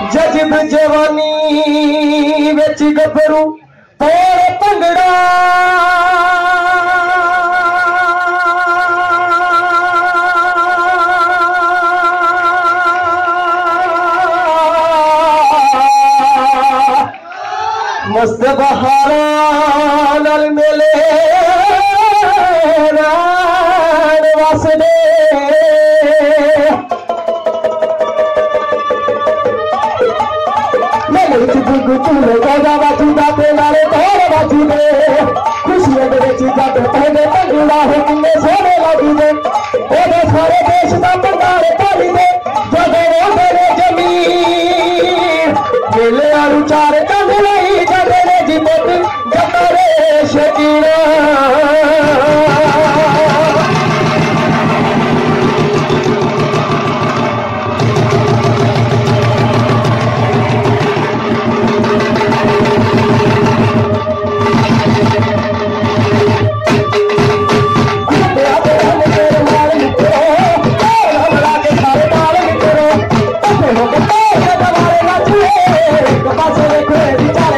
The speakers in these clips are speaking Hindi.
जजब जवानी विच गभरू पौड़ भंगड़ा मस्त बहारा नाल मेले राण वसदे झूले गोदा बाजूदा ते नाले ढोल बाजूदे खुशियां दे विच जग पहले भंगड़ा हो किन्ने सोहणे लगदे ओदे सारे देश दा भंडारे भरी दे जदों रोंदे ने जमीन मेले आलू चार कंध लई जांदे ने जी पुत जतारे शकीरा पासे देखो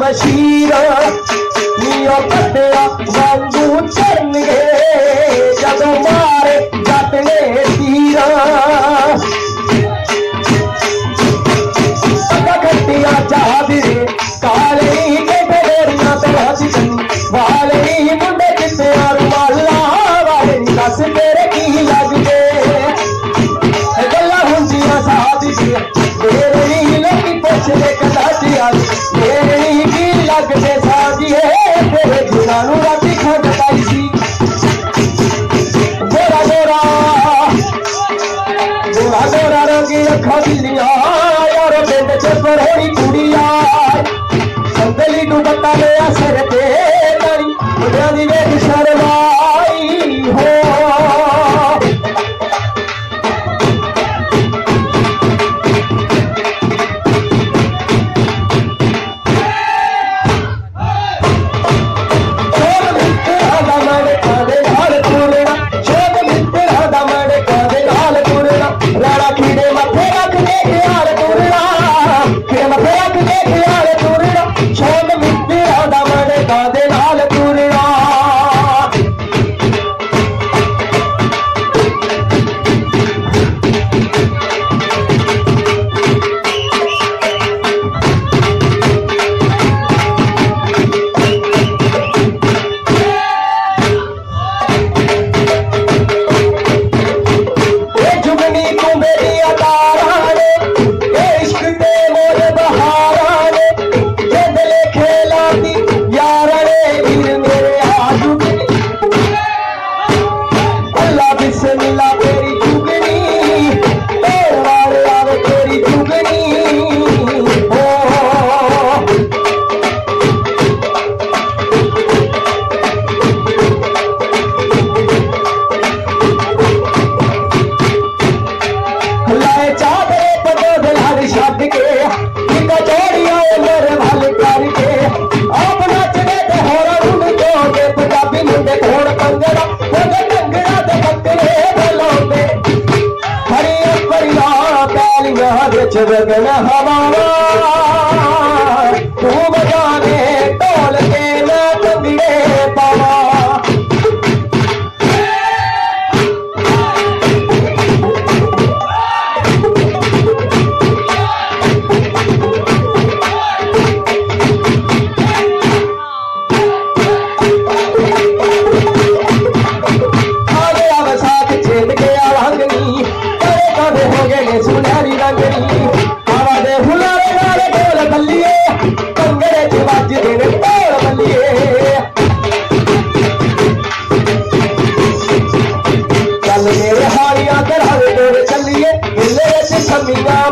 मशीर नीओ पत्तिया वांगू चढ़नगे जदों मारे जट ने तीर खट्टिया चादरे काले के बेरिया तो हसी वाले मुंडे किसे रुमाला वाले दस तेरे की लगदे गल्ला हुंदियां सादी तेरे लोकी पुछदे कदाचिया तेरे की लगदे सादिए तेरे जुनानू राती खंड पाई सी गोरा गोरा गोरा गोरा रंगी अखा दिलियां यार पिंड च परोड़ी कुड़िया संदली दुपट्टा ले असर ते तारी मुंडियां दी वेख शर्माई हो जगन हवा तू बजाने ढोल के मैं तंगड़े पावा आगे अब साथ छेद के रंगनी करे कादे हो गए सुनहरी रंगनी चल मेरे हारिया कर हरे चलिए